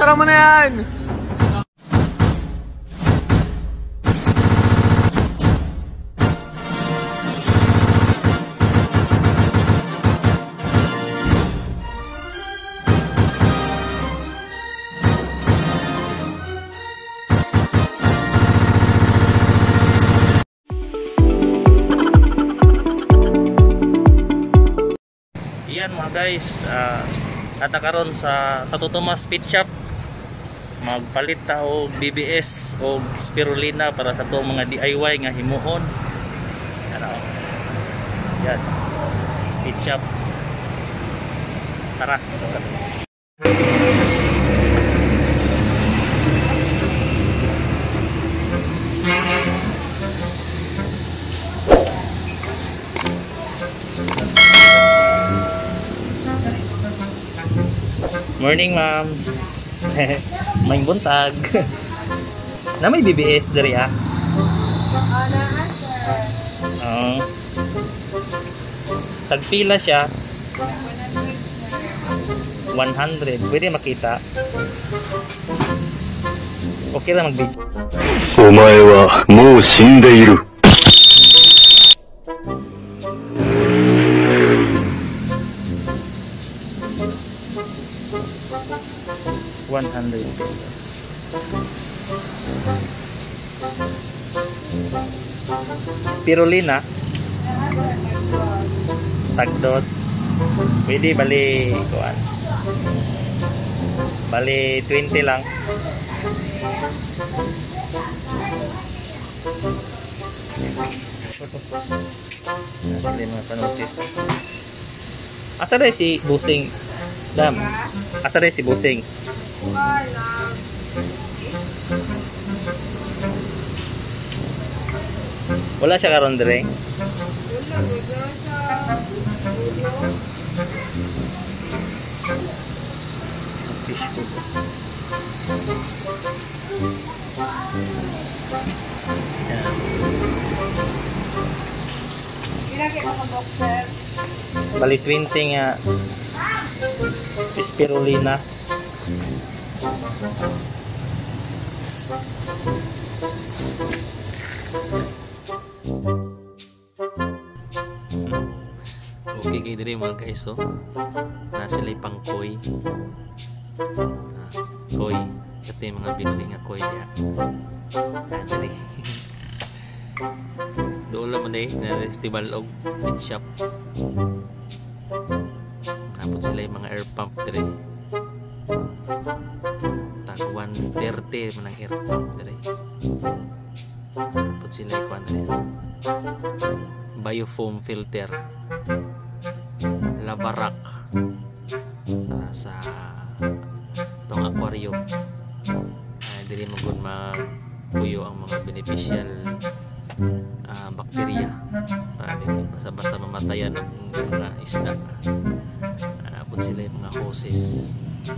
tara mo na yan! Yan mga guys, ata karon sa Totomas Pit Shop magpalit ta og BBS o spirulina para sa to mga DIY nga himuon. Yan, Pit Shop. Tara. Morning, ma'am. May buntag. Na may BBS dari ah. Tagpila siya. 100. Pwede makita. Okay lang mag-video. お前はもう死んでいる。 100 pesos. Spirulina tagdos. Pwede bali kuan. Bali 20 lang. Asli mga panutis. Asa rin si Busing? Dam. Asa rin si Busing? Wala siya karon dire. Fish food. Bali 20 nga spirulina. Okay kayo diri mga guys, so nasila'y pang koi. Koi ito yung mga binuhi nga koi niya. Diri doon lang man na festival og pit shop. Napot sila yung mga air pump diri. Tag 130 man ang air pump diri. Napot sila yung kwan diri. Biofoam filter. Labarak sa tong aquarium. Dili magud magpuyo ang mga beneficial bakterya para dili basta-basta mamatayan ang mga isda. Napot sila yung mga hoses.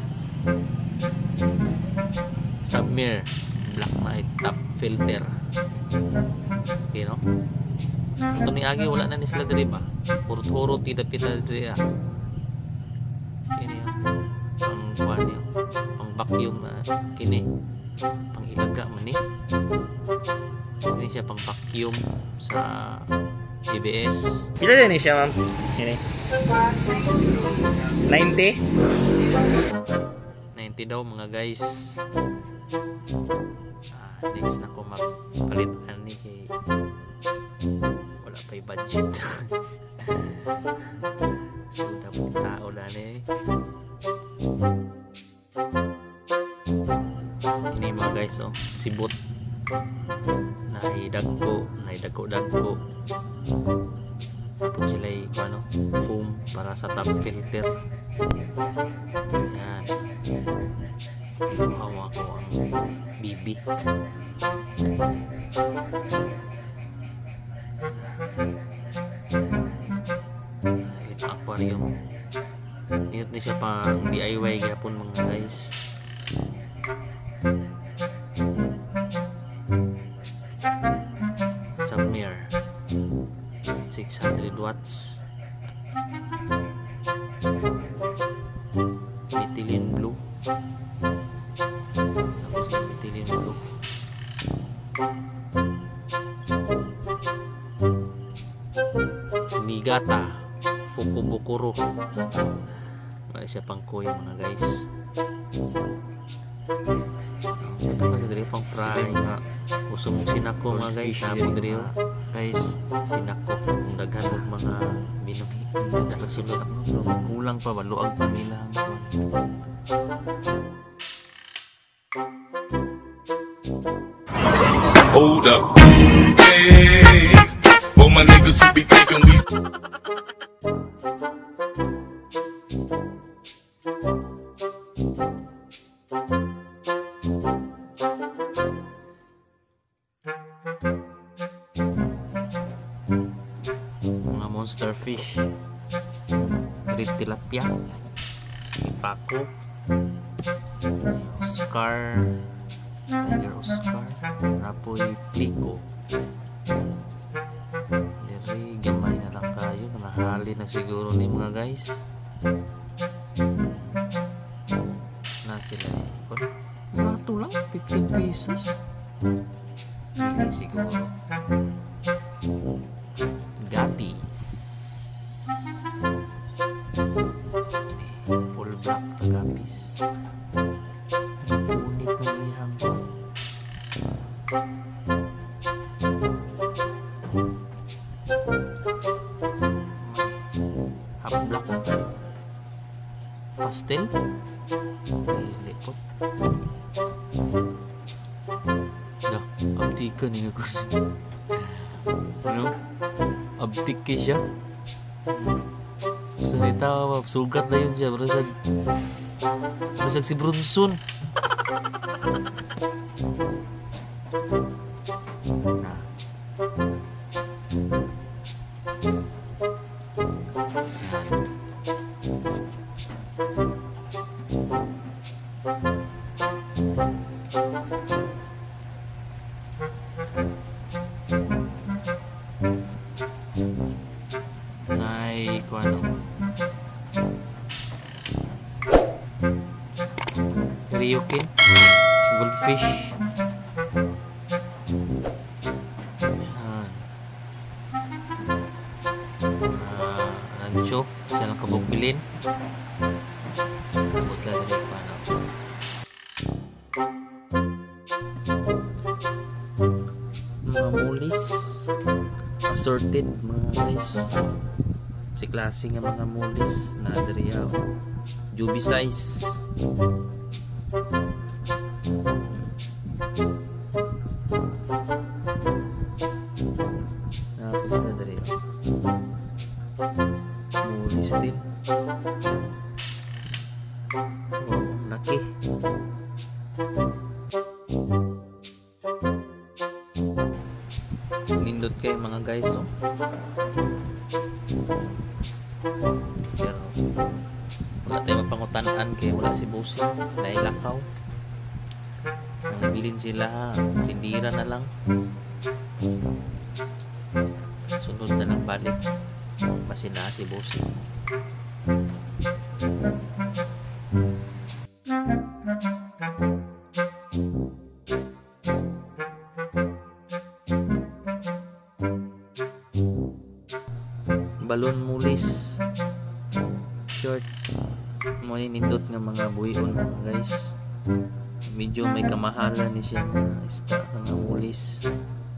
Submer Black Knight top filter. Okay, no? Ito ni agi wala na ni sila diri ba? Urut-urut tidak-tidak diri ah. Ini ang kuan niya, pang vacuum kini, pang ilaga man ni. Ini siya pang vacuum sa BBS. Pila din ni siya, ma'am? Ini. 90? 90 daw mga guys. Next na ko magpalit ani kay wala pa yung budget. So dapat tao na ni. Ini mga guys, oh, sibot. Naidagko. Tapos sila yung ano, foam para sa top filter. Yan. Hawa ko ang bibi. Aquarium. Ito ni siya pang DIY gapon mga guys. Submer 600 watts. Methylene blue. Niigata Fukubukuro. Wala siya pang kuya mga guys. Ito ba diri pang fry nga uso mong sinako mga guys, napon diri guys, sinako kung daghan og mga binuhi sa sulod kulang pa ba luag pa nila. Hold up. Hey, all my niggas who be thinking we mga monster fish, red tilapia, ipako, Oscar, Tiger Oscar, napoy pliko. Diri gamay na lang kayo, nahali na siguro ni mga guys. Na sila ikon. Rato lang, 15 pesos. Hindi siguro. Guppies. Full black na guppies. Unit na liham. Half black. Pastel. Lipot. Dah, abdikan ni aku. Ano? Abdik kay siya. Salita, sugat na yun siya. Barasag si Brunson. Nah. Ay, kung ano. Ryukin, goldfish. Yan. Rancho, isa lang kabugbilin. Tapos lang rin kung ano. Mga mulis. Assorted mga guys. Si klase nga mga mulis na diriya. Juby size. Napos na diriya. Mulis din. Wow, laki. Nindot kayo mga guys, oh. Pero wala tayo mapangutanaan kaya wala si Bossing dahil lakaw. Nabilin sila, tindira na lang. Sunod na lang balik. Masina si Bossing. Balon mulis short mo nindot nga mga buhion mga guys. Medyo may kamahalan ni siya nga isda nga mulis.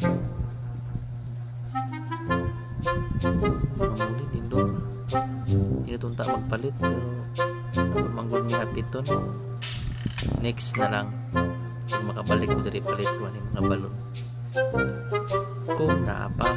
Mga muli nindot hindi tunta magpalit pero pamanggod ni hapiton. Next na lang kung makabalik ko diri palit ko ni mga balon kung naapa.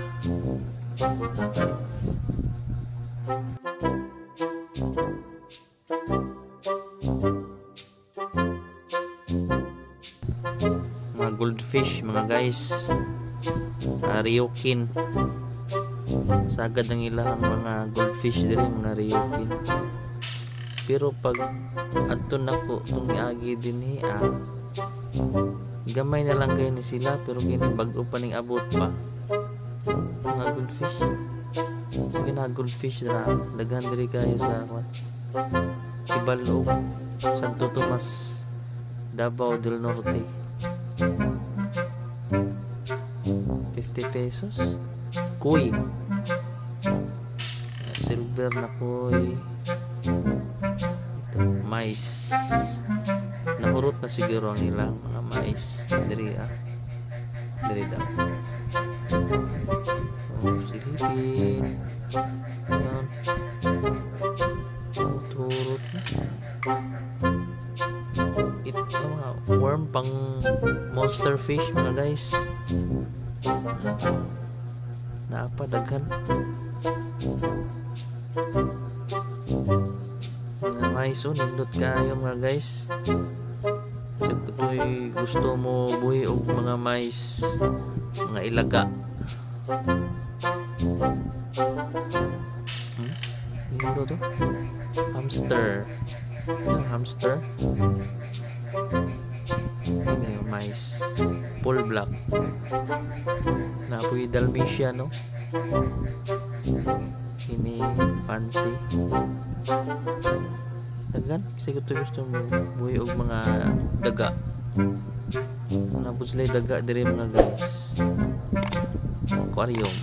Mga goldfish mga guys, ryukin, sagad ang ilang mga goldfish diri mga ryukin. Pero pag adton nako tong agi dinhi gamay na lang kayo ni sila pero kini bag-o pa ning abot pa mga goldfish. Sige na goldfish na daghan diri kayo sa Tibalo, Santo Tomas, Davao del Norte. 50 pesos. Koi. Silver na koi. Ito, mais. Nahurot na siguro ang ilang mga mais. Diri Diri daw. Silipin. Ayan. Turot na. Ito mga worm pang monster fish mga guys. Napadaghan. Mga mais nindot kayo mga guys. Sa kutoy gusto mo buhi og mga mais, mga ilaga. Ano to? Hamster. Hamster. Ini yung mais. Full black. Napoy Dalmatian, no? Ini fancy. Dagan kasi gusto mo buhi og mga daga. Nabot sila daga diri mga guys. Aquarium.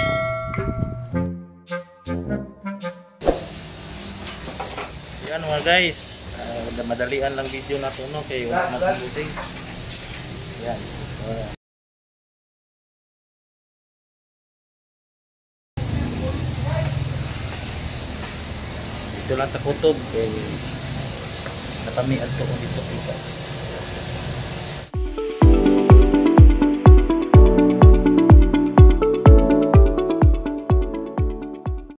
Yan mga guys, madalian lang video na to, no, kay wala na tumuting. Yan. Ito lang ta kutob kay natami adto ko dito pitas.